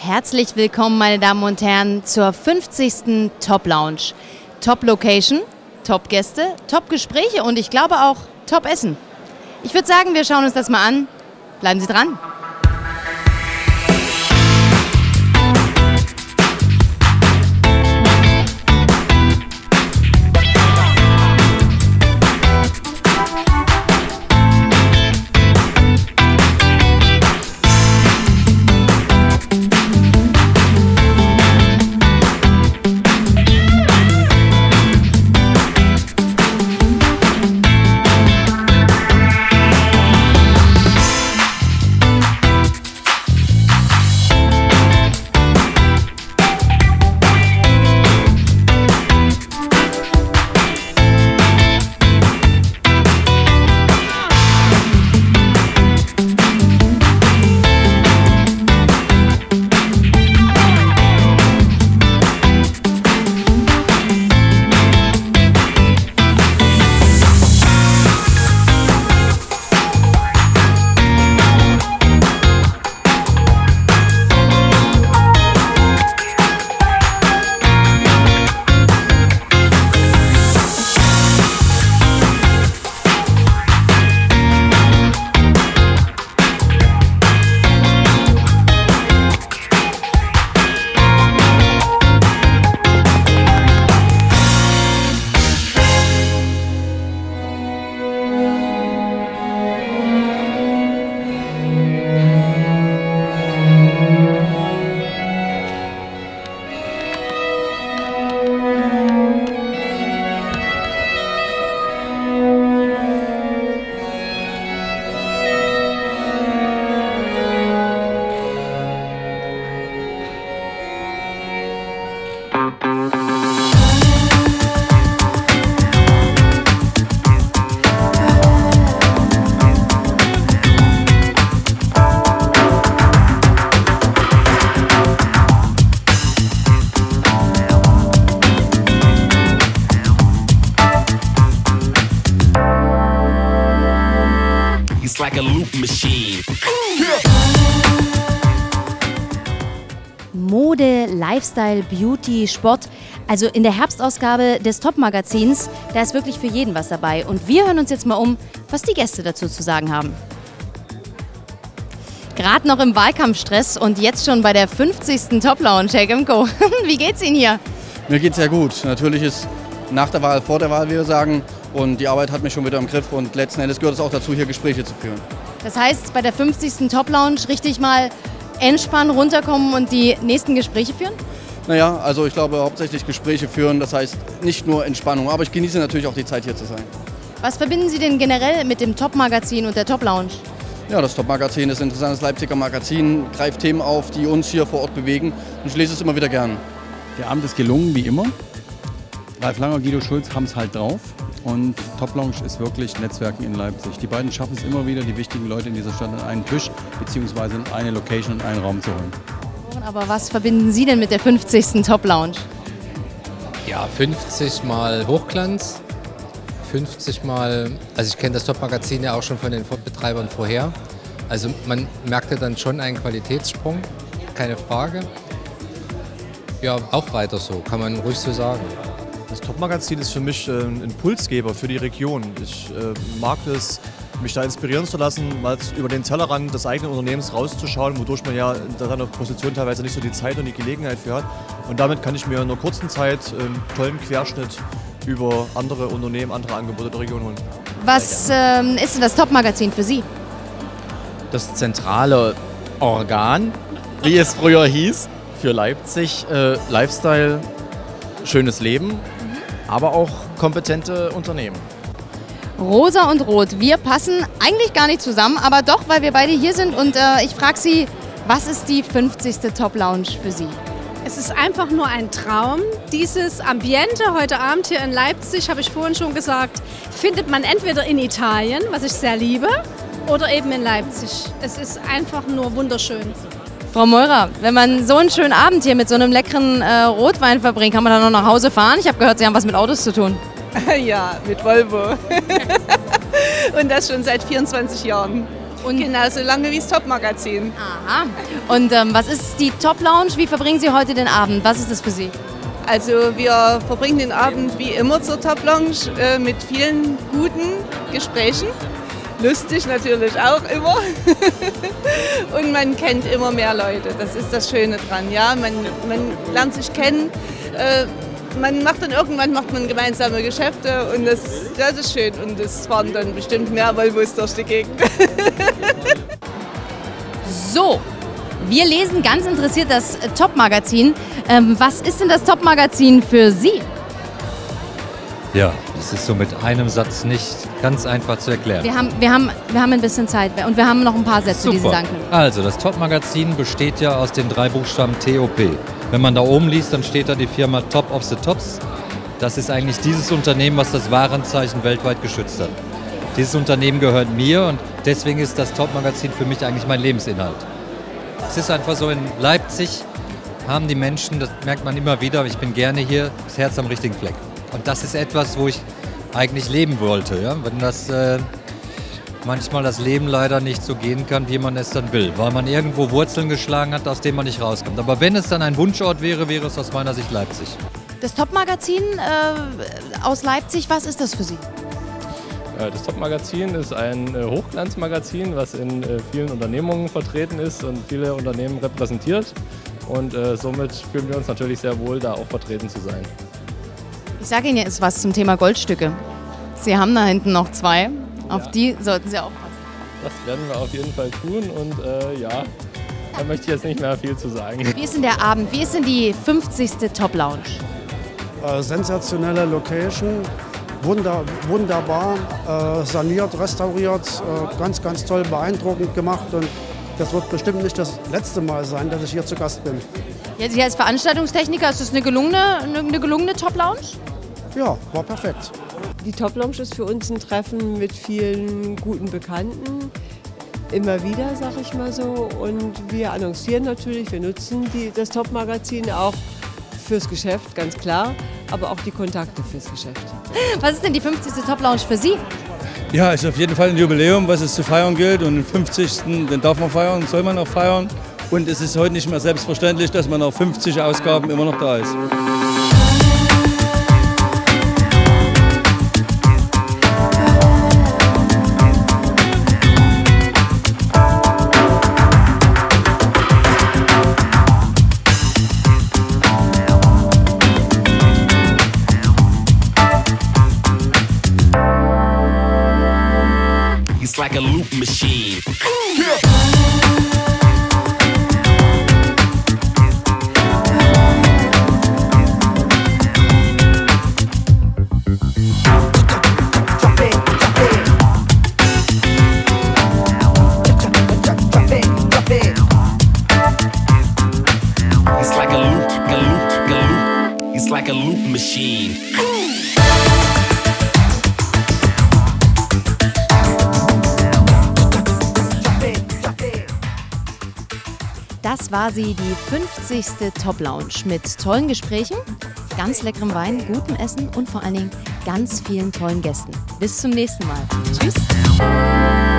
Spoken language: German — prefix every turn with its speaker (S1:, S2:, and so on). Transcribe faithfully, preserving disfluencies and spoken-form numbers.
S1: Herzlich willkommen, meine Damen und Herren, zur fünfzigsten Top Lounge. Top Location, Top Gäste, Top Gespräche und ich glaube auch Top Essen. Ich würde sagen, wir schauen uns das mal an. Bleiben Sie dran.
S2: Like a loop machine.
S1: Mode, Lifestyle, Beauty, Sport. Also in der Herbstausgabe des Top-Magazins, da ist wirklich für jeden was dabei. Und wir hören uns jetzt mal um, was die Gäste dazu zu sagen haben. Gerade noch im Wahlkampfstress und jetzt schon bei der fünfzigsten Top Lounge, Herr Gemko. Wie geht's Ihnen hier?
S3: Mir geht's sehr gut. Natürlich ist nach der Wahl, vor der Wahl, wie wir sagen. Und die Arbeit hat mich schon wieder im Griff und letzten Endes gehört es auch dazu, hier Gespräche zu führen.
S1: Das heißt, bei der fünfzigsten Top Lounge richtig mal entspannen, runterkommen und die nächsten Gespräche führen?
S3: Naja, also ich glaube hauptsächlich Gespräche führen, das heißt nicht nur Entspannung, aber ich genieße natürlich auch die Zeit hier zu sein.
S1: Was verbinden Sie denn generell mit dem Top-Magazin und der Top Lounge?
S3: Ja, das Top-Magazin ist ein interessantes Leipziger Magazin, greift Themen auf, die uns hier vor Ort bewegen und ich lese es immer wieder gern.
S4: Der Abend ist gelungen, wie immer. Ralf Langer und Guido Schulz haben es halt drauf. Und Top Lounge ist wirklich Netzwerken in Leipzig. Die beiden schaffen es immer wieder, die wichtigen Leute in dieser Stadt an einen Tisch bzw. in eine Location und einen Raum zu holen.
S1: Aber was verbinden Sie denn mit der fünfzigsten Top Lounge?
S5: Ja, fünfzig mal Hochglanz, fünfzig mal, also ich kenne das Top-Magazin ja auch schon von den Betreibern vorher. Also man merkte dann schon einen Qualitätssprung, keine Frage. Ja, auch weiter so, kann man ruhig so sagen.
S6: Das Top-Magazin ist für mich äh, ein Impulsgeber für die Region. Ich äh, mag es, mich da inspirieren zu lassen, mal über den Tellerrand des eigenen Unternehmens rauszuschauen, wodurch man ja in seiner Position teilweise nicht so die Zeit und die Gelegenheit für hat. Und damit kann ich mir in einer kurzen Zeit einen tollen Querschnitt über andere Unternehmen, andere Angebote der Region holen.
S1: Was ähm, ist denn das Top-Magazin für Sie?
S7: Das zentrale Organ, wie es früher hieß, für Leipzig. Äh, Lifestyle, schönes Leben, aber auch kompetente Unternehmen.
S1: Rosa und Rot, wir passen eigentlich gar nicht zusammen, aber doch, weil wir beide hier sind und äh, ich frage Sie, was ist die fünfzigste Top Lounge für Sie?
S8: Es ist einfach nur ein Traum. Dieses Ambiente heute Abend hier in Leipzig, habe ich vorhin schon gesagt, findet man entweder in Italien, was ich sehr liebe, oder eben in Leipzig. Es ist einfach nur wunderschön.
S1: Frau Meurer, wenn man so einen schönen Abend hier mit so einem leckeren äh, Rotwein verbringt, kann man dann noch nach Hause fahren? Ich habe gehört, Sie haben was mit Autos zu tun.
S9: Ja, mit Volvo. Und das schon seit vierundzwanzig Jahren.
S1: Und
S9: genauso lange wie das Top-Magazin.
S1: Aha. Und ähm, was ist die Top Lounge? Wie verbringen Sie heute den Abend? Was ist das für Sie?
S9: Also wir verbringen den Abend wie immer zur Top Lounge äh, mit vielen guten Gesprächen. Lustig natürlich auch immer. Und man kennt immer mehr Leute. Das ist das Schöne dran. Ja? Man, man lernt sich kennen. Äh, man macht dann irgendwann macht man gemeinsame Geschäfte und das, das ist schön. Und es fahren dann bestimmt mehr Volvos durch die Gegend.
S1: So, wir lesen ganz interessiert das Top-Magazin. Ähm, was ist denn das Top-Magazin für Sie?
S10: Ja, das ist so mit einem Satz nicht ganz einfach zu erklären.
S1: Wir haben, wir haben, wir haben ein bisschen Zeit und wir haben noch ein paar Sätze,
S10: Super.
S1: die Sie sagen können.
S10: Also, das Top-Magazin besteht ja aus den drei Buchstaben T O P. Wenn man da oben liest, dann steht da die Firma Top of the Tops. Das ist eigentlich dieses Unternehmen, was das Warenzeichen weltweit geschützt hat. Dieses Unternehmen gehört mir und deswegen ist das Top-Magazin für mich eigentlich mein Lebensinhalt. Es ist einfach so, in Leipzig haben die Menschen, das merkt man immer wieder, ich bin gerne hier, das Herz am richtigen Fleck. Und das ist etwas, wo ich eigentlich leben wollte. Ja? Wenn das äh, manchmal das Leben leider nicht so gehen kann, wie man es dann will, weil man irgendwo Wurzeln geschlagen hat, aus denen man nicht rauskommt. Aber wenn es dann ein Wunschort wäre, wäre es aus meiner Sicht Leipzig.
S1: Das Top-Magazin äh, aus Leipzig, was ist das für Sie?
S11: Das Top-Magazin ist ein Hochglanzmagazin, was in vielen Unternehmungen vertreten ist und viele Unternehmen repräsentiert. Und äh, somit fühlen wir uns natürlich sehr wohl, da auch vertreten zu sein.
S1: Ich sage Ihnen jetzt was zum Thema Goldstücke. Sie haben da hinten noch zwei, auf ja. Die sollten Sie aufpassen.
S11: Das werden wir auf jeden Fall tun und äh, ja, da möchte ich jetzt nicht mehr viel zu sagen.
S1: Wie ist denn der Abend? Wie ist denn die fünfzigste Top Lounge?
S12: Äh, sensationelle Location. Wunder, wunderbar, äh, saniert, restauriert, äh, ganz, ganz toll, beeindruckend gemacht und das wird bestimmt nicht das letzte Mal sein, dass ich hier zu Gast bin.
S1: Ja, Sie als Veranstaltungstechniker, ist das eine gelungene, eine gelungene Top-Lounge?
S12: Ja, war perfekt.
S13: Die Top-Lounge ist für uns ein Treffen mit vielen guten Bekannten, immer wieder, sag ich mal so. Und wir annoncieren natürlich, wir nutzen die, das Top-Magazin auch fürs Geschäft, ganz klar, aber auch die Kontakte fürs Geschäft.
S1: Was ist denn die fünfzigste Top Lounge für Sie?
S14: Ja, ist auf jeden Fall ein Jubiläum, was es zu feiern gilt. Und den fünfzigsten den darf man feiern, soll man auch feiern. Und es ist heute nicht mehr selbstverständlich, dass man nach fünfzig Ausgaben immer noch da ist.
S2: It's like a loop machine. It's like a loop, a loop, a loop. It's like a loop machine.
S1: Das war sie, die fünfzigste Top Lounge mit tollen Gesprächen, ganz leckerem Wein, gutem Essen und vor allen Dingen ganz vielen tollen Gästen. Bis zum nächsten Mal. Tschüss.